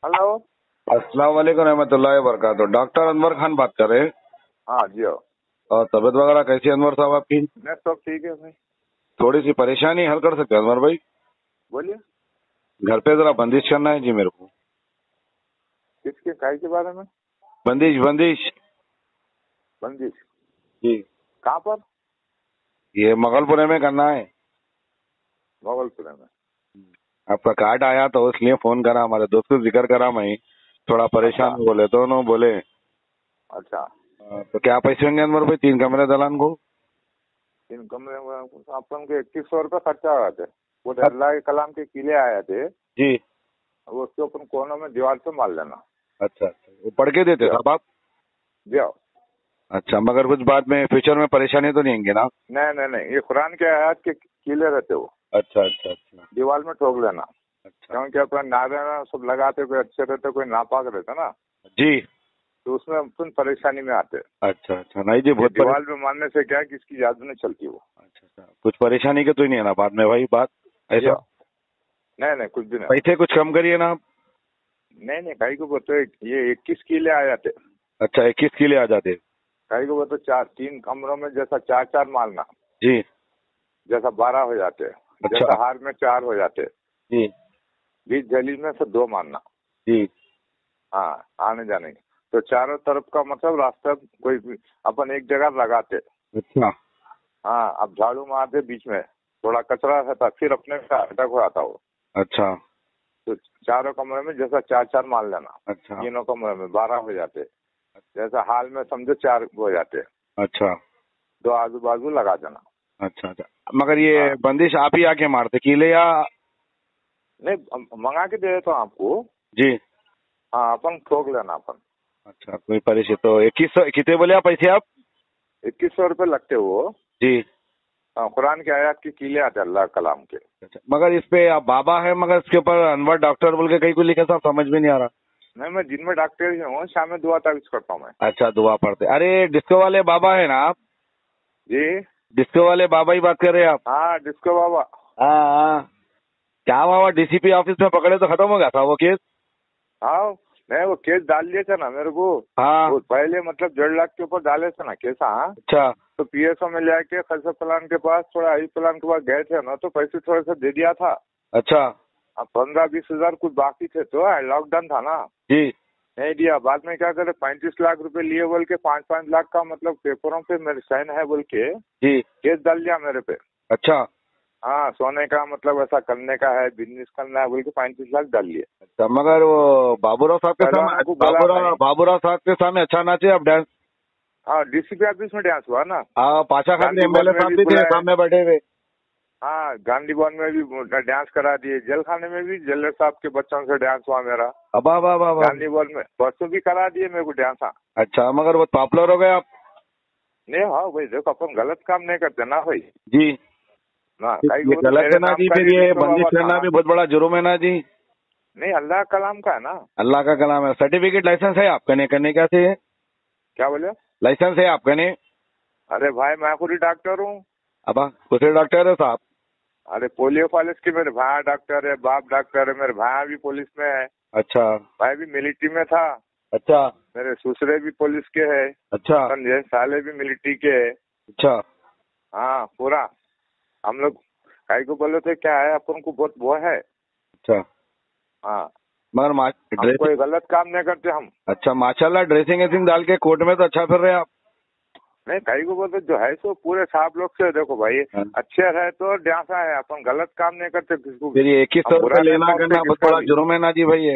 Hello. अस्सलाम वालेकुम रहमतुल्लाहि व बरकातहू। डॉक्टर अनवर खान बात कर रहे हैं। हाँ जी हो। और तबीयत वगैरह कैसी है अनवर साहब आपकी? मैं सब ठीक है भाई। थोड़ी सी परेशानी हल कर सकते हैं अनवर भाई? बोलिए। घर पे जरा बंदिश करना है जी मेरे को। किसके काय के बारे में? बंदिश बंदिश बंदिश जी। कहाँ पर? ये मंगलपुरे में करना है। भागलपुर में। आपका कार्ड आया तो इसलिए फोन करा, हमारे दोस्त को जिक्र करा, मैं थोड़ा परेशान अच्छा बोले तो उन्होंने बोले अच्छा। तो क्या पैसे होंगे अनवर भाई 3 कमरे दलान को? इन कमरे में अपन को 2100 रुपये खर्चा हुआ थे। वो अल्लाह के कलाम के किले आए थे, जी। वो उसके अपन कोनों में दीवार से मार लेना। अच्छा अच्छा, वो पढ़ के देते साहब आप? जाओ। अच्छा, मगर कुछ बाद में फ्यूचर में परेशानी तो नहीं आएंगे ना? नहीं नहीं नहीं, ये कुरान के आयत के किले रहते वो। अच्छा अच्छा अच्छा दीवार में ठोक लेना। अच्छा क्योंकि अपन नारे ना सब लगाते, कोई अच्छे रहते कोई नापाक रहते ना, जी। तो उसमें अपन परेशानी में आते। अच्छा अच्छा, नहीं जी बहुत दीवार में मारने से क्या है कि इसकी याद नहीं चलती वो। अच्छा अच्छा, कुछ परेशानी के तो ही नहीं है ना बाद में भाई बात ऐसा? नहीं नहीं, कुछ भी नहीं। पैसे कुछ कम करिए ना आप। नहीं नहीं, कहीं को बोलते ये 21 किले आ जाते। अच्छा, 21 किले आ जाते? कहीं को बोलते 3 कमरों में जैसा 4 4 मारना, जी। जैसा 12 हो जाते। अच्छा जैसा हार में 4 हो जाते, जी 20 झली में से 2 मारना। जी। हाँ, आने जाने की। तो चारों तरफ का मतलब रास्ता कोई भी अपन एक जगह लगाते। अच्छा हाँ, अब झाड़ू मारते, बीच में थोड़ा कचरा रहता, फिर अपने का अटक हो आता वो। अच्छा तो चारों कमरे में जैसा 4 4 मार लेना। अच्छा तीनों कमरे में 12 हो जाते। जैसा हाल में समझो 4 हो जाते। अच्छा 2 आजू बाजू लगा देना। अच्छा अच्छा, मगर ये हाँ। बंदिश आप ही आके मारते किले या? नहीं, मंगा के दे देता हूँ आपको। जी। हाँ, अपन ठोक लेना अपन। अच्छा, कोई परेशानी तो 2100 कितने बोले आप पैसे आप? 2100 रुपये लगते वो। जी। हाँ, कुरान के आयत के किले आते अल्लाह कलाम के। अच्छा, मगर इस पे आप बाबा है, मगर इसके ऊपर अनवर डॉक्टर बोल के कहीं को लिखा था, समझ में नहीं आ रहा। नहीं, मैं दिन में डॉक्टर ही हूँ, शाम में दुआ तावीज करता हूँ मैं। अच्छा, दुआ पढ़ते। अरे डिस्को वाले बाबा है ना आप? जी। डिस्को वाले बाबा ही बात कर रहे हैं आप? हाँ, डिस्को बाबा। हाँ हाँ। क्या बाबा डीसीपी ऑफिस में पकड़े तो खत्म हो गया था वो केस? हाँ, नहीं वो केस डाल दिए थे ना मेरे को। हाँ। वो पहले मतलब 1.5 लाख के ऊपर डाले थे ना केस। हाँ। अच्छा तो पीएसओ में लेके खलसा प्लान के पास, थोड़ा आई प्लान के पास गए थे ना, तो पैसे थोड़े से दे दिया था। अच्छा। अब 15-20 हजार कुछ बाकी थे, तो लॉकडाउन था ना, जी नहीं दिया। बाद में क्या करे, 35 लाख रुपए लिए बोल के 5-5 लाख का मतलब पेपरों पे मेरे साइन है बोल के जी। केस डाल दिया मेरे पे। अच्छा हाँ, सोने का मतलब ऐसा करने का है, बिजनेस करना है बोल के 35 लाख डाल लिए। अच्छा, मगर वो बाबूराव साहब के सामने, पहलवानों को बोला मैं। बाबूराव साहब के सामने अच्छा नाचे आप डांस? हाँ, डीसीपी ऑफिस में डांस हुआ ना। हाँ, पाशा खान गांधी भवन एमएलए में साहब भी भी थे बुलाए। सामने बैठे हुए। हाँ, गांधी भवन में भी डांस करा दिए। जेल खाने में भी जेलर साहब के बच्चों से डांस हुआ मेरा। अबा बा बा बा। गांधी भवन में परसों भी करा दिए मेरे को डांस। हाँ। अच्छा, मगर वो पॉपुलर हो गए आप? नहीं, हाँ भाई, देखो अपन गलत काम नहीं करते ना भाई। जी। ना कई ये को तो गलत मेरे है ना नाम जी, का फिर ही ये डिस्को बंदिश बाबा करना था। भी बहुत बड़ा जुर्म है ना जी? नहीं, अल्लाह कलाम का है ना। अल्लाह का कलाम है। सर्टिफिकेट लाइसेंस है आपका? नहीं करने क्या चाहिए? क्या बोले? लाइसेंस है आपका? नहीं? अरे भाई, मैं खुद ही डॉक्टर हूँ। अब दूसरे डॉक्टर है साहब? अरे पोलियो कॉलेज के मेरे भाई डॉक्टर है, बाप डॉक्टर है, मेरे भाई भी पुलिस में है। अच्छा भाई भी मिलिट्री में था। अच्छा मेरे ससुरे भी पुलिस के है। अच्छा समझे, साले भी मिलिट्री के है। अच्छा हाँ, पूरा हम लोग कई को बोले थे क्या है, अपन को बहुत वो है। अच्छा, हाँ, मगर हम ड्रेसिंग। कोई गलत काम नहीं करते हम। अच्छा, माशाल्लाह ड्रेसिंग वेसिंग डाल के कोर्ट में तो अच्छा फिर रहे आप। नहीं, कई को बोलते जो है सो पूरे साहब लोग से देखो भाई, हाँ। अच्छे रहे तो ड्यासा है। अपन गलत काम नहीं करते किसको भी। फिर ये 2100 हम बुरा रुपये नहीं लेना मानते करना बहुत किसका बड़ा भी। जुर्म है ना जी भाई ये?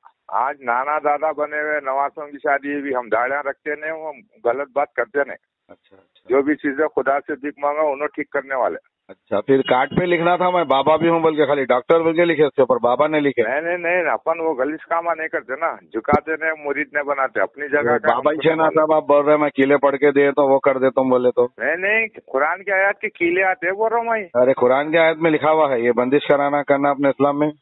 आज नाना दादा बने हुए नवासों की शादी भी हम दाड़ियां रखते नहीं, हम गलत बात करते नहीं। अच्छा अच्छा जो भी चीजें खुदा से भीख मांगा उन्हें ठीक करने वाले। अच्छा, फिर कार्ड पे लिखना था मैं बाबा भी हूँ बोल के, खाली डॉक्टर बोल के लिखे, उसके ऊपर बाबा ने लिखे। नहीं नहीं नहीं, अपन वो गलीस कामा नहीं करते ना, झुकाते नहीं, मुरीद नहीं बनाते अपनी जगह का। बाबा ही हमको छे तो ना मालूम। साहब, आप बोल रहे हैं मैं किले पढ़ के दे तो वो कर दे तुम बोले तो। नहीं नहीं, कुरान के आयत के किले आते हैं बोल रहा हूँ मैं। अरे कुरान की आयत में लिखा हुआ है ये बंदिश कराना करना अपने इस्लाम में।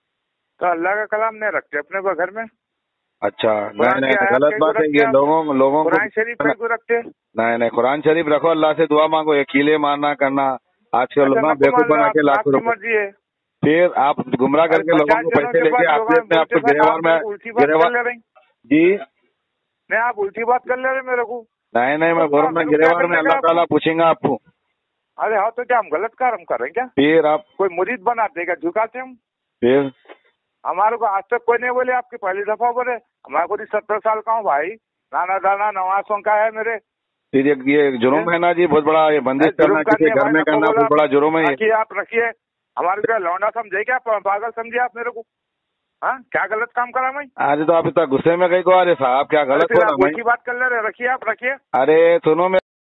तो अल्लाह का कलाम नहीं रखते अपने को घर में? अच्छा नहीं कुरान नहीं की नहीं, आयत गलत कई को बात है रखते ये। आप? लोगों को कुरान शरीफ कई को रखते? नहीं नहीं, कुरान शरीफ रखो, अल्लाह से दुआ मांगो, ये कीले मारना करना आजकल अच्छा, लोग ना नको बेवकूफ मान लो, बना के लाखों आपकी रुपए। मर्जी है। फिर आप गुमराह करके लोगों को पैसे लेके आते अपने आपको गिरेवार में गिरेवार जी नहीं, आप उल्टी बात कर ले रहे मेरे को। नहीं मैं बोल रहा हूँ गिरेवार में अल्लाह ताला पूछेगा आपको। अरे हाँ, तो क्या हम गलत काम कर रहे हैं क्या? फिर आप कोई मुरीद बनाते क्या झुकाते हम? फिर हमारे को आज तक कोई नहीं बोले आपकी पहली दफा बोले। हमारे को 70 साल का हूँ भाई, नाना दाना नवासों का है मेरे। फिर ये जुर्म है ना जी, बहुत बड़ा। ये बंदिश करना किसी घर में करना बहुत बड़ा जुर्म है। रखिए आप रखिए, हमारे क्या लौंडा समझे क्या, पागल समझे आप मेरे को? हाँ, क्या गलत काम करा मैं? आज तो आप इतना गुस्से में गई को अरे साहब क्या गलत हो रहा है? बात कर ले रहे, रखिए आप रखिए। अरे सुनो मैं